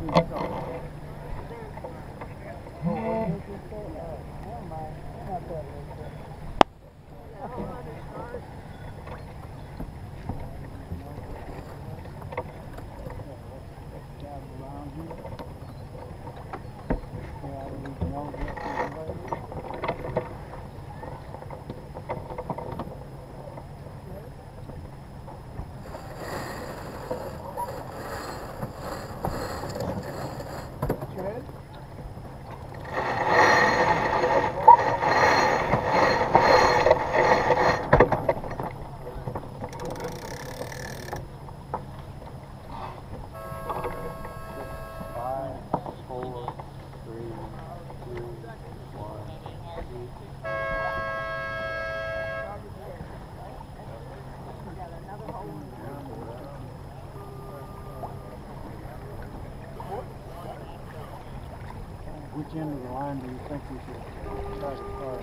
Which end of the line do you think we should try to start?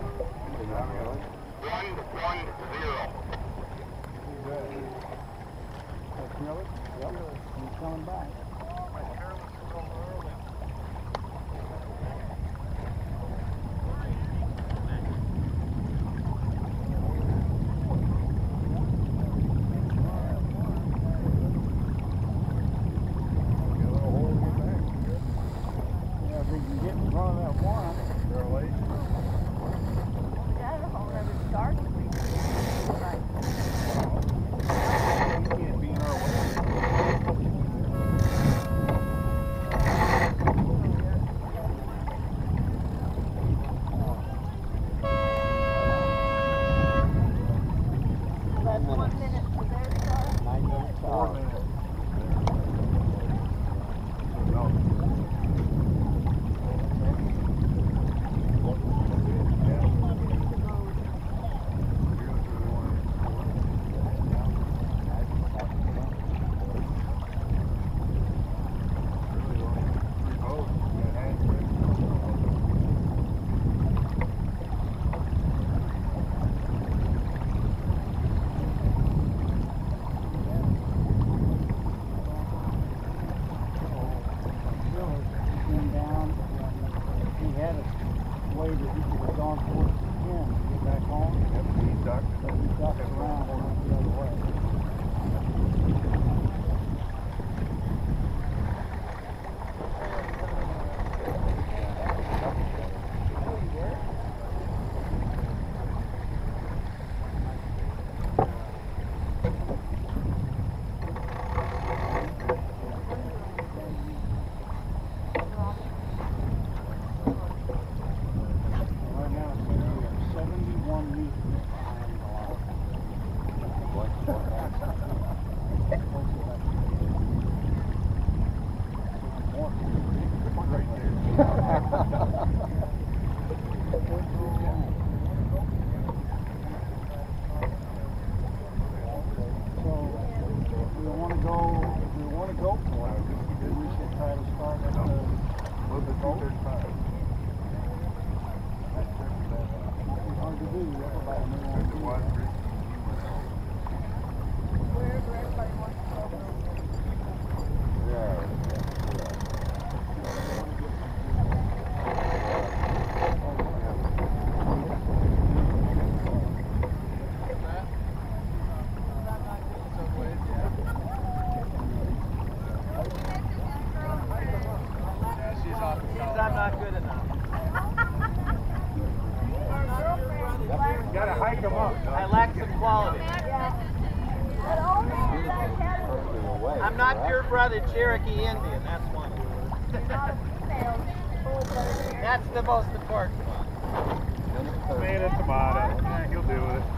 1-1-0. That's Miller? Yep. He's coming back. I'm not pure blooded Cherokee Indian, that's one. That's the most important one. Man, it's about it. Yeah, he'll do it.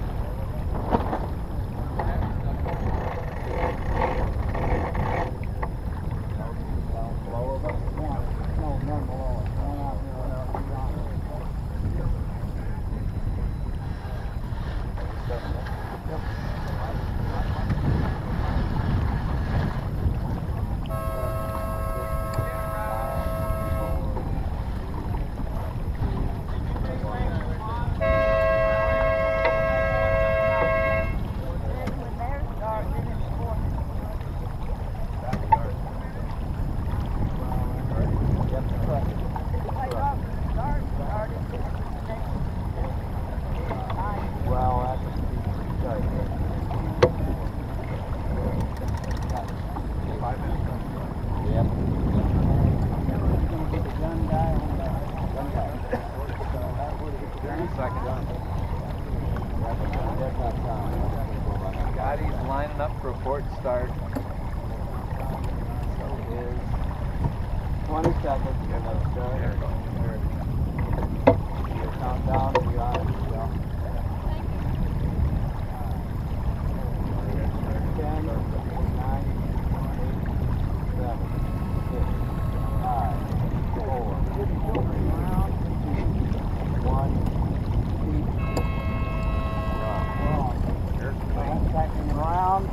20 seconds. You're going to start. You count down and you're on it. 10, 9, 8, 7, 6, 5, 4, 3, 2, 1. Backing around.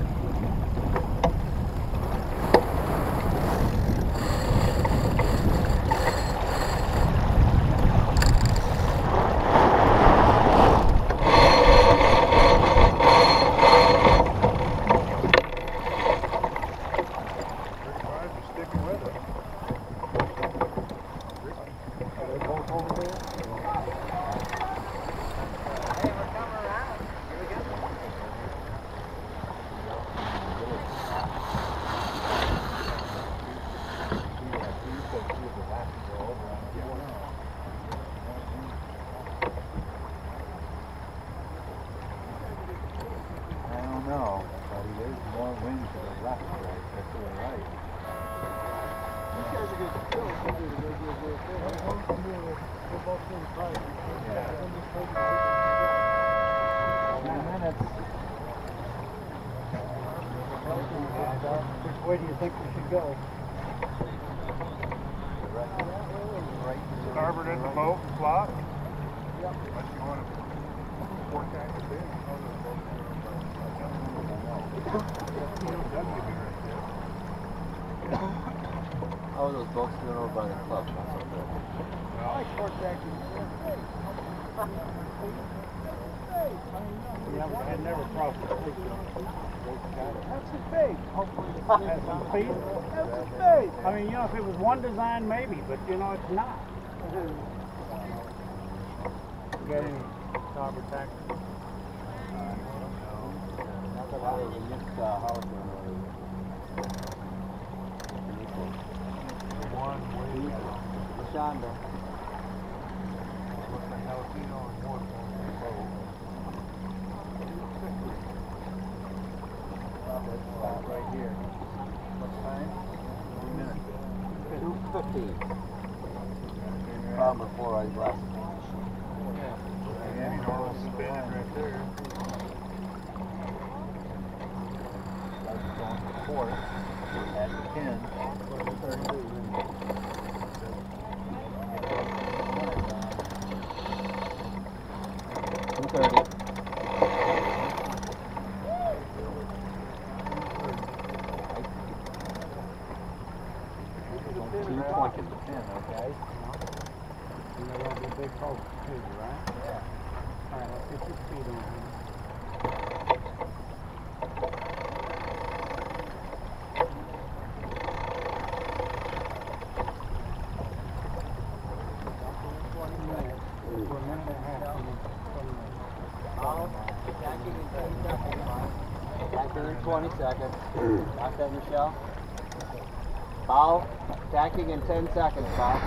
No, there's more wind to the left than to the right. These guys are good to kill. They're both pretty tight. Yeah. 2 minutes. Which way do you think we should go? Starboard in the boat, slot. Yep. Unless you want to forecast it in. How are those boats doing over by the club? Not so good. I like sport taxis. Yeah, but I never crossed the creek. That's his bait. Hopefully that's some speed. That's his bait. I mean, you know, if it was one design, maybe, but you know, it's not. You got any starboard taxis? Not that I was in this house or One way. Shonda. What's the Jalapeno and one boat? Right here. What time? 2 minutes. 2:50. From before I left. Yeah, you know, it's spinning right there. That's going to 4. At 10. 2:30. Pointed to 10, okay? You know, that'll be a big boat, too, right? Yeah. All right, let's get your speed on here. Tacking in 20 seconds. Got that, Michelle? Bow. Tacking in 10 seconds, Bow.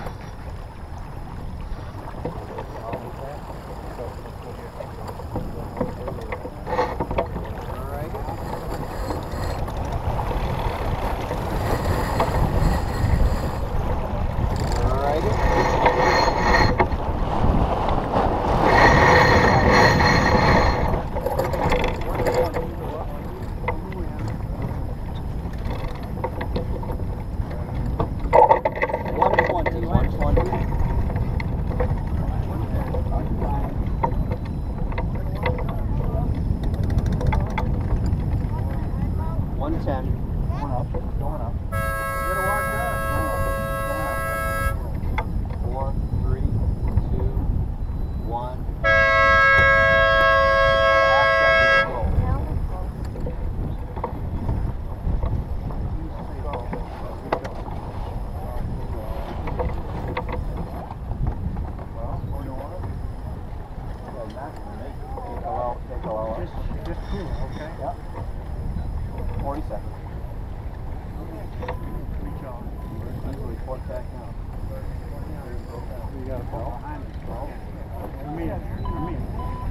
Just cool, okay? Yep. 40 seconds. Reach on. Easily port back now. You got a ball behind us, ball. Come in, come in.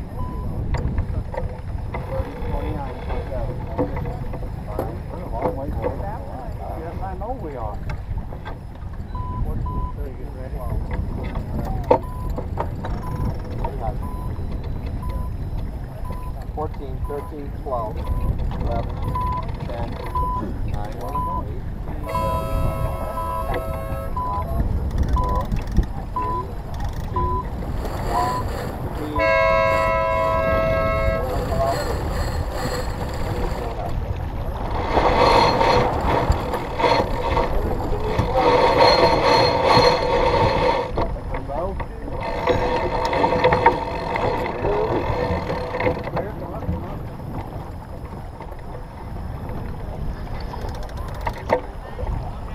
29, 27. We're a long way forward. Yes, I know we are. 14, 13, 12, 11, 10, 9, 4, 3, 2, 1.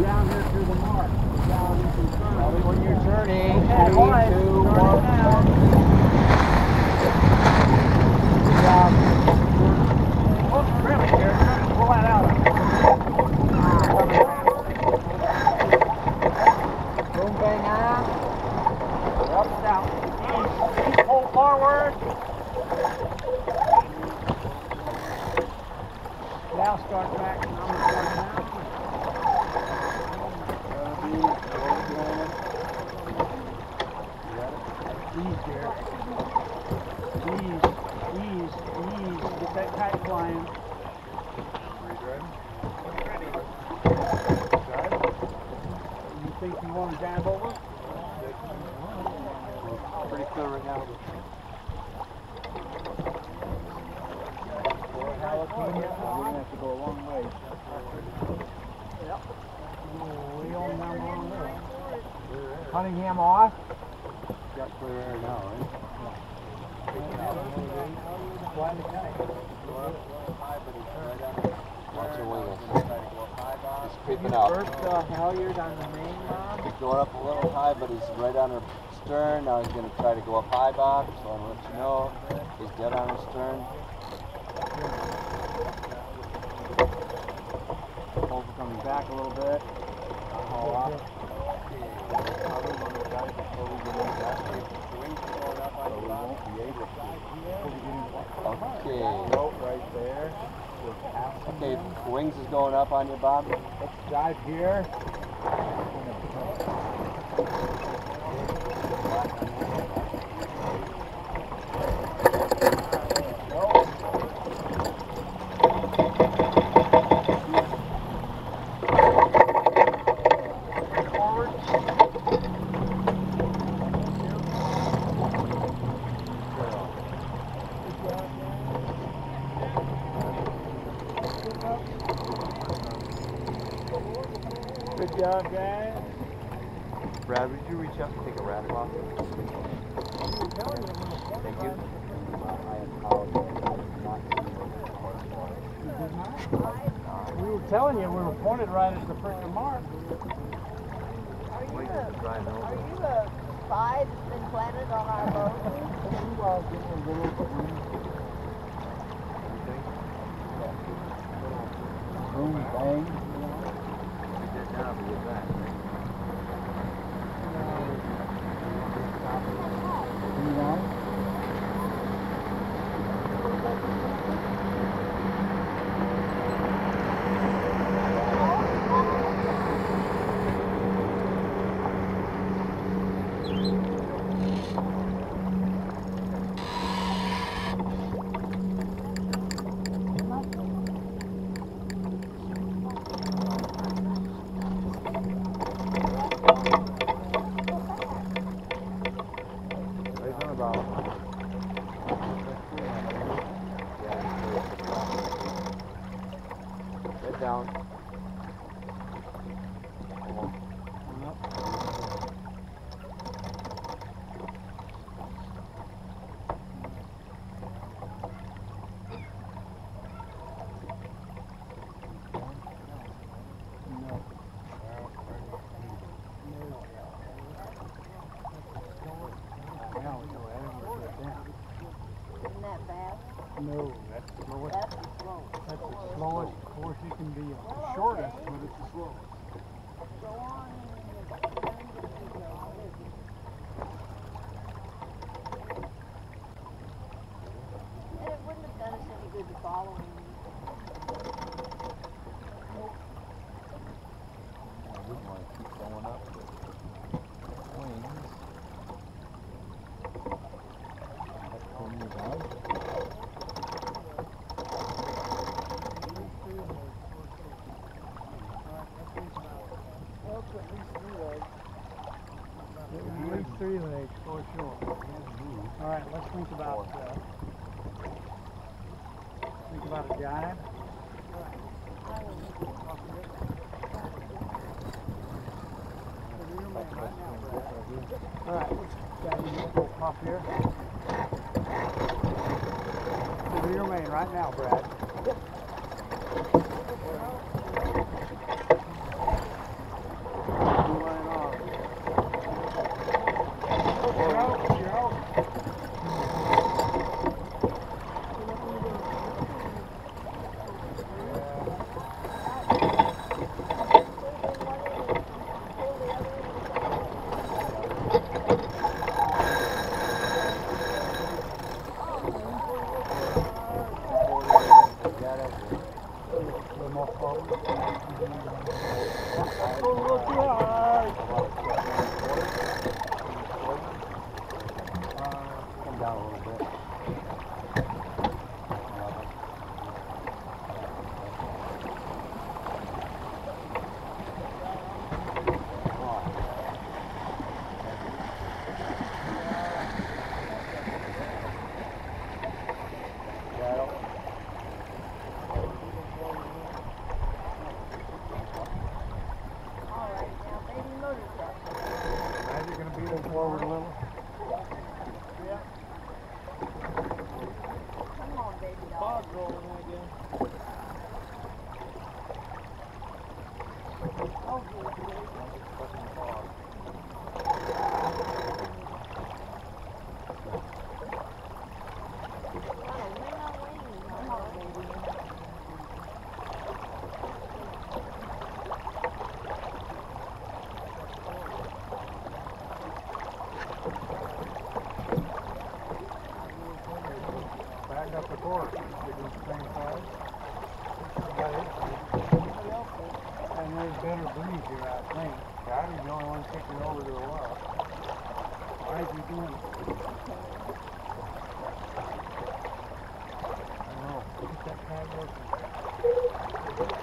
down here to the mark. Down in front. When you're turning, Okay, 3, boys, 2, turn 1. now. Good job. Whoops, trim it here. Pull that out. Boom, bang, out. Up, down. Ease, pull forward. Now start back. And I'm going to start now. Ease there. Ease, ease, ease. Get that kite flying. You think you want to jab over? Pretty clear right now. We're going to have to go a long way. Yep. We on down the wrong way. Cunningham off. Got clear air now, right? Fly the kite. Watch your wings. He's creeping up. First halyard on the main knob. He's going up a little high, but he's right on her stern. Now he's going to try to go up high, Bob. So I'm going to let you know. He's dead on her stern. Hope we're coming back a little bit. Haul off. Okay. Right there. Okay, wings is going up on you, Bob. Let's dive here. Good job, guys. Brad, would you reach up and take a rattle off? Thank you. We were telling you, we were pointed right at the freaking mark. Are you the spy that's been planted on our boat? Boom, bang. Head down. Isn't that fast? No, that's the slowest. That's the slowest. That's the slowest course you can be. It's the shortest, but it's the slowest. Go on. And it wouldn't have done us any good to follow him. I wouldn't want to keep going up with wings. That's pulling you down. At least 3 legs, for sure. All right, let's think about a jibe. All right, got you go pop here. The rear main right now, Brad. Come down a little bit. Now you're going to beat them forward a little. Come on, baby doll. Come on, baby. Back up the course. You're doing the same size. And there's better breeze here, I think. Gotty's the only one kicking over to the left. Why is he doing? I don't know. Look at that tag working.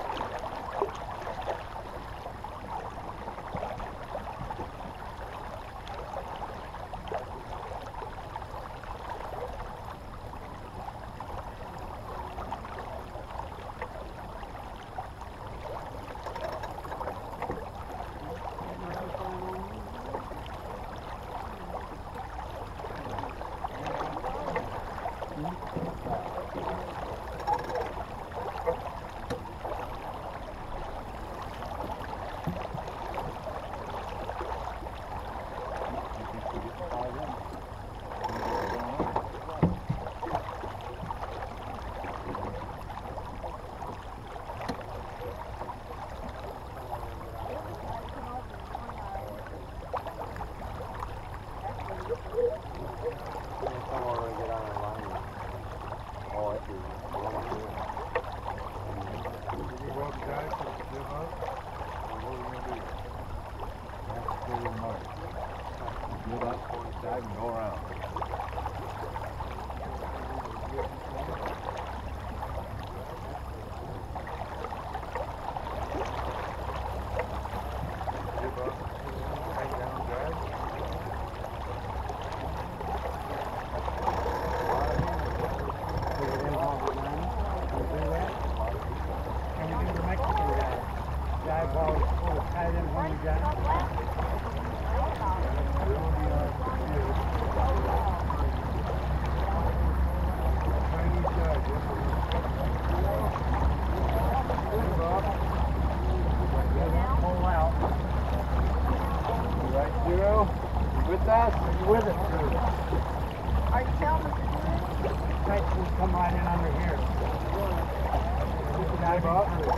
With us? Are you with it? Are you telling us to do this? Tights will come right in under here. You'll have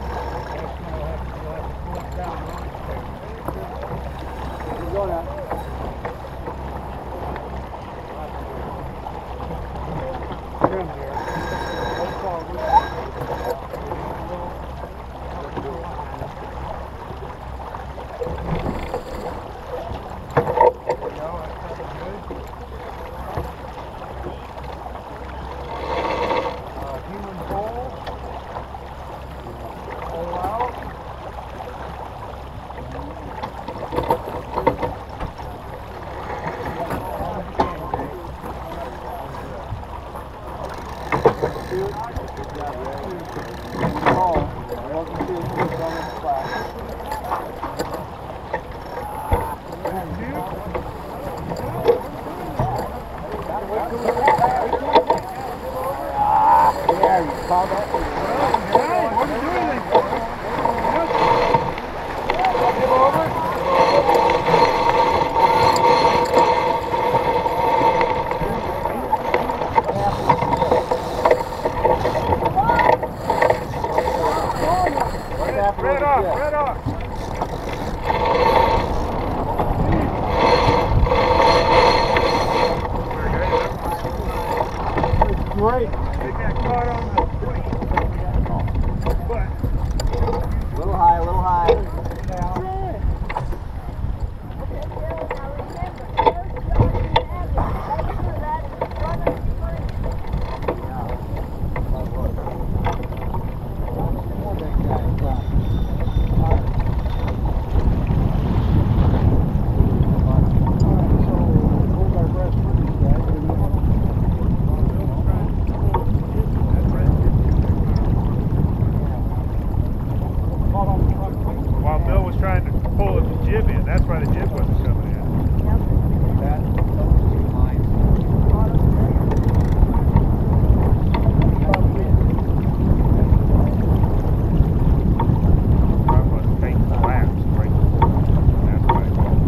to pull it down. Go now. Trim here. Hold forward. Red off. Great. They got caught on the foot. why the jib wasn't coming in. Yep. Those two lines. I was taking laps right before. That's why it wasn't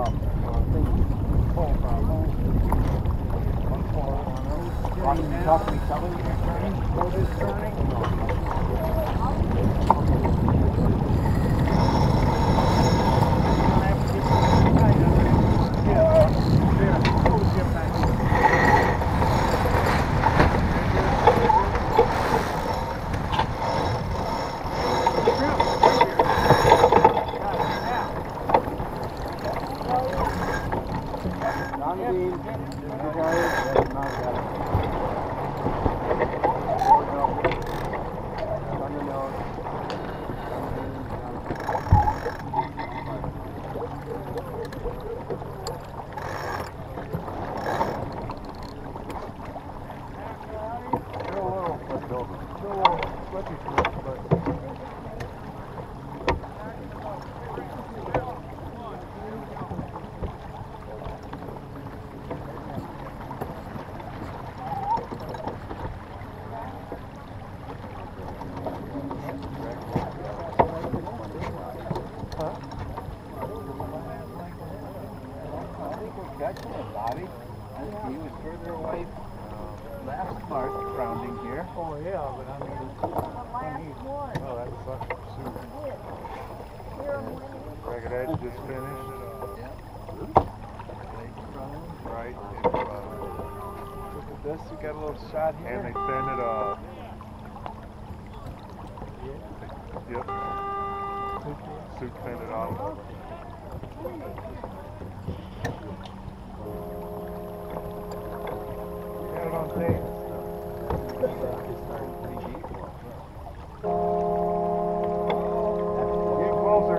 Talk to me, tell me. Boat is turning. He was further away last part rounding here. Oh yeah, but I mean, Oh, that sucks for Sue. Ragged Edge just finished. Right. Look at this, you got a little shot here. And they fended Yep. Sue fended off. Got it on tape. Get closer.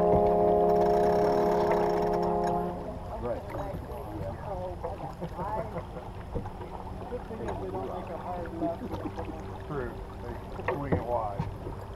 Right. True. They swing it wide.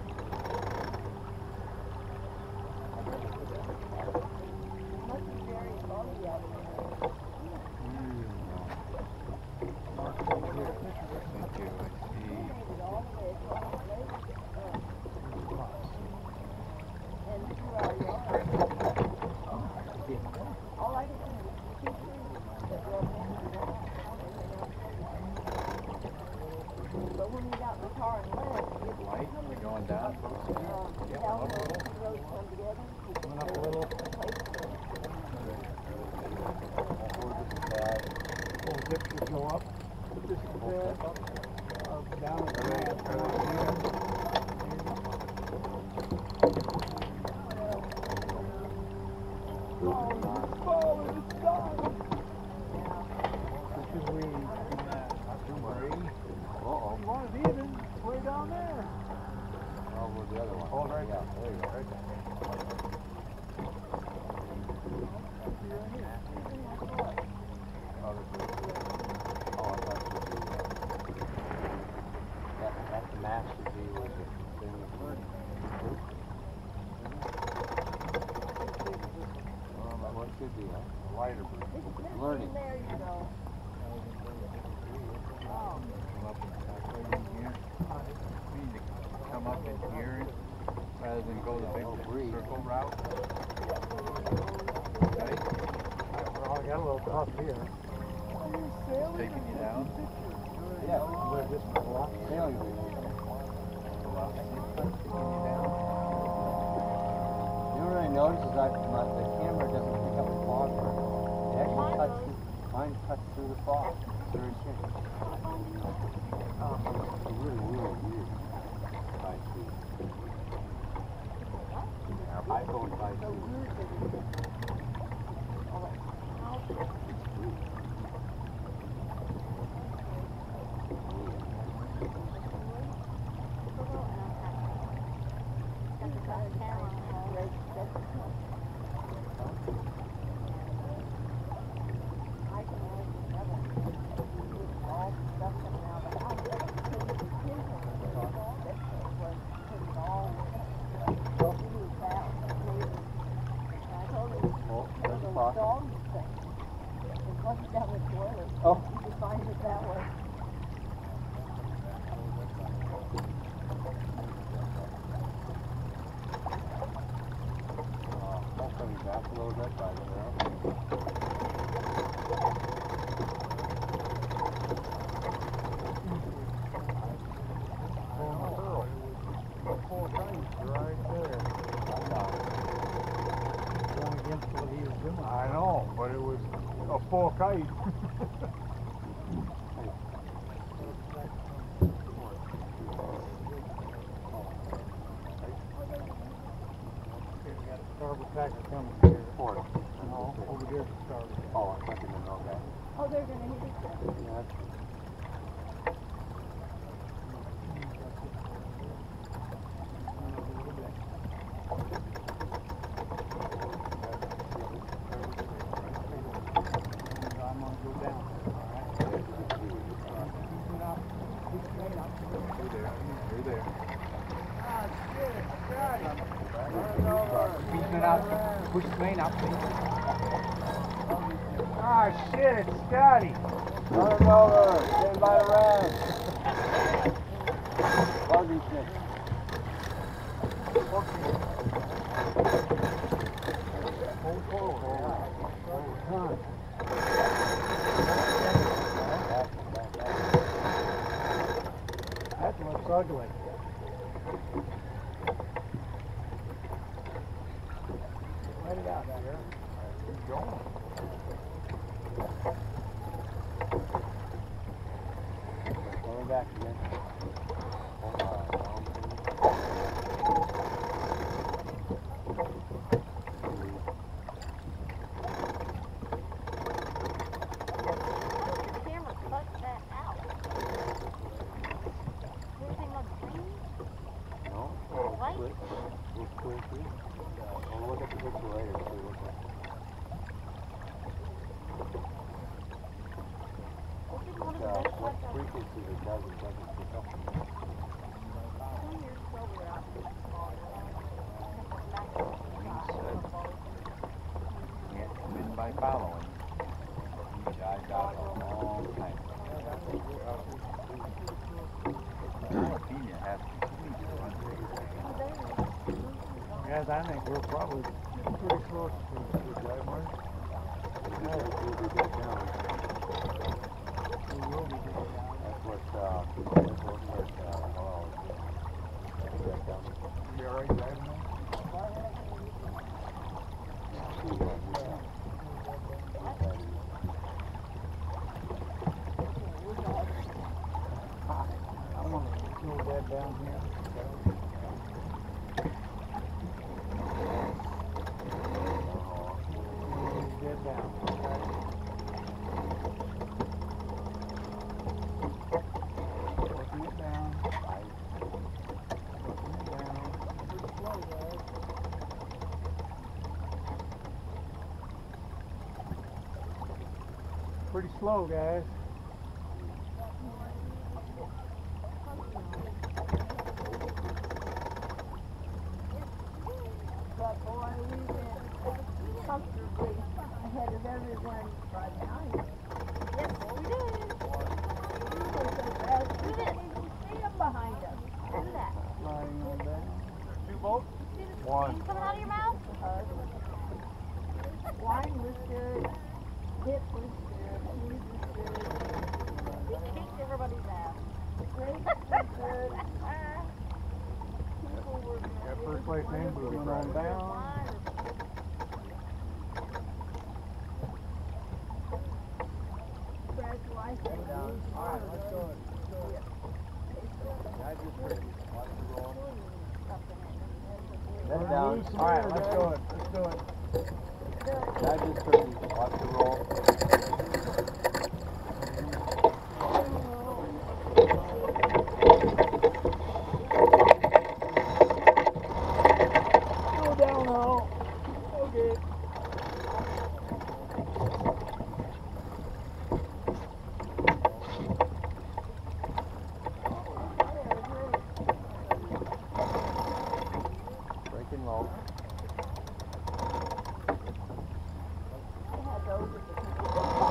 Learning. There you go. Come up in here rather than go the big circle route. Okay. well, I got a little tough here. Taking you down. Yeah. We're just Sailing. You know what I noticed is the camera doesn't pick up the fog. It actually cuts mine cuts through the fog. It's very strange. It's really weird. I see. iPhone 5C. Oh. You find it that way. I'll come back a little bit by the Right there. Going against what he was doing. I know, but it was a full kite. Starboard tackle coming here. port. No, over here to starboard. Oh, I'm thinking of okay. Oh, they're gonna hit each other. Yeah, I'm gonna go down. You're there. Beating it out. Push the main out. Ah, shit, it's Scotty. run it over. Stand by the ram. Buggy snake. Hold forward. That looks ugly. Let it out here. Keep going. Going back again. The camera cut that out. Everything on the screen? No? Right? We'll clear through. We'll look at the picture later. See what's up. This is one of the best What shots I've frequency it doesn't pick up. 2 years ago we were out in the bar. Back to the bar. Can't win by following. He dived out a long time ago. Jalapeno has complete Guys, I think we're probably pretty close to the dive mark. We'll be back down. We will be getting down. That's what, You all right driving now? I'm gonna slow that down here. Get down. Working it down. Working it down. Pretty slow, guys. But boy, we've been comfortably ahead of everyone right now. Yes, we did. We were so fast, we didn't even see them behind us. And that. Sliding on down. Two boats? See the One. steam coming out of your mouth? Wine was good. Dip was good. Cheese was good. We kicked everybody's ass. Grapes was good. People were good. Got first place and booty Going on prize. down. Congratulations. Alright, let's go. Let it down. Alright, let's do it. Let's do it. Dive just pretty. Watch the roll. Go down now. Okay. Breaking low. I had those at the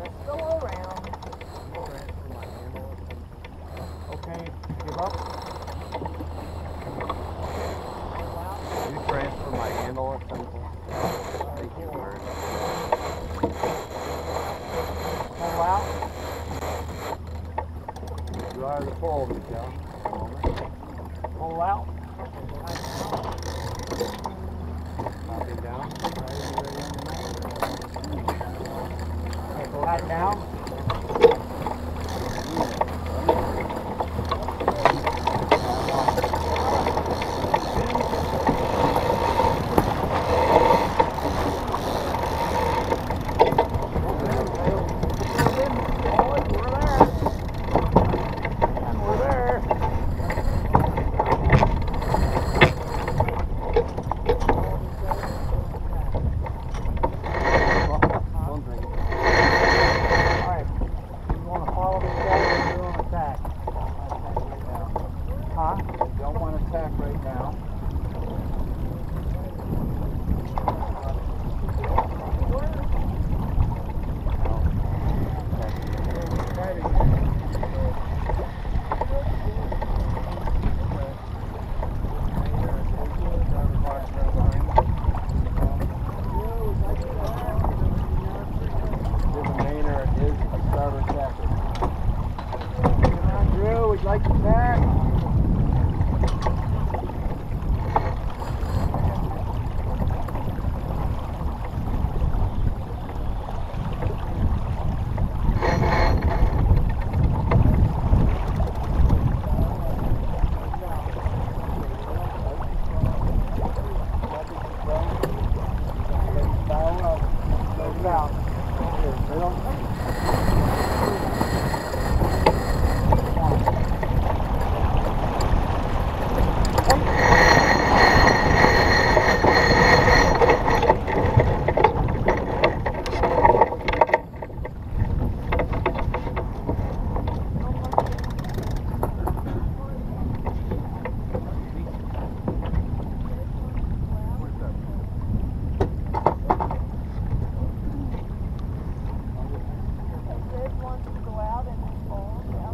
Go around. Okay, give up. You transfer my handle at some point? Thank you, Bird. Pull out. You are the pole, Michelle. A moment. Pull out. Popping down. Okay, glide down. Don't drink it. Alright. You want to follow this guy or you want to attack? Huh? Don't want to attack right now. Drew, would you like to attack? Sid wants to go out and then fall down.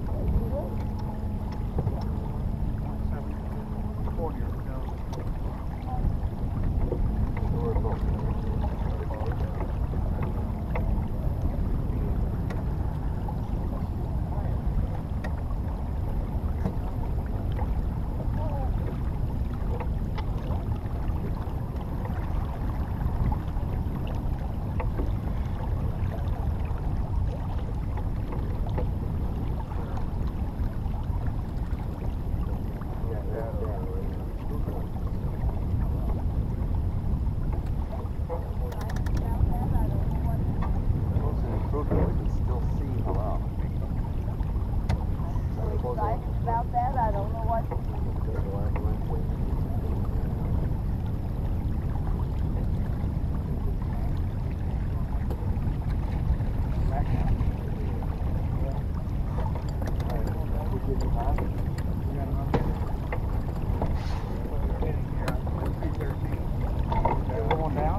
Excited about that, I don't know what to do. Going down.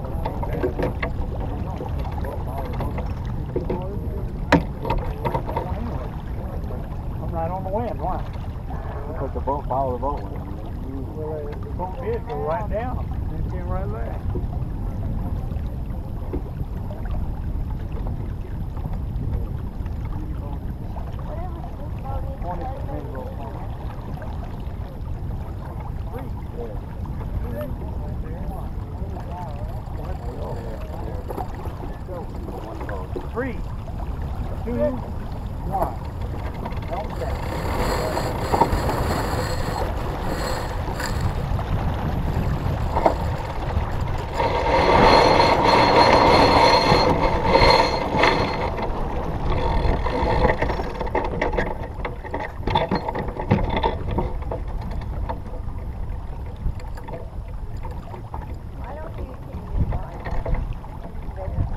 I'm right on the wind, why? Because the boat, follow the boat. Well, the boat did go right down. It came right there. Three, two, one. Don't stop. I don't think you can get mine. There.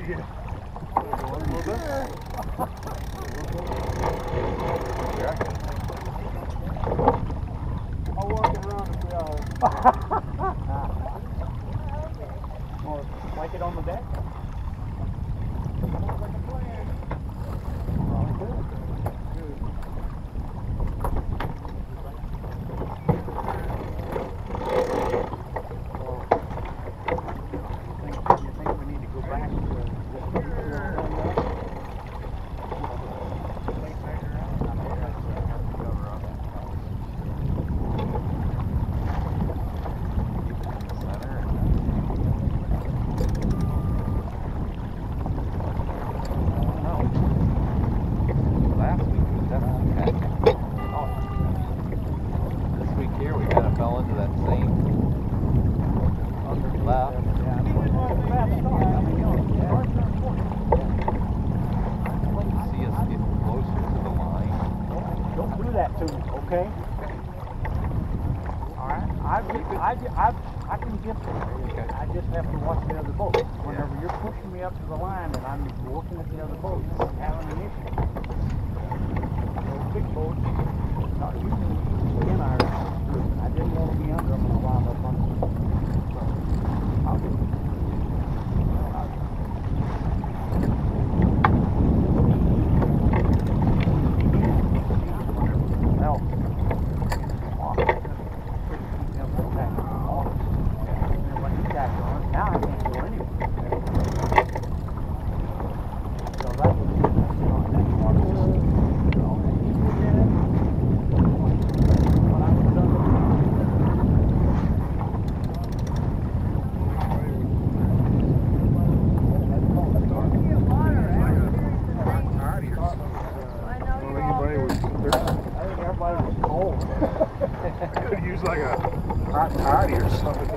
I'll walk around if we are. Or like it on the deck? You think we need to go back Last week was definitely heck. This week here we kind of fell into that same left. See us get closer to the line. Don't do that to me, okay? Alright? I can get there. Okay. I just have to watch the other boat. Whenever you're pushing me up to the line and I'm looking at the other boat, I'm having an issue. Those big boats, not using in our group. I didn't want to be under them and I wound up under them. I'll do it. Now I can't go anywhere. So that was next one was, when I was done I think everybody was cold. I could use like a hot toddy or something.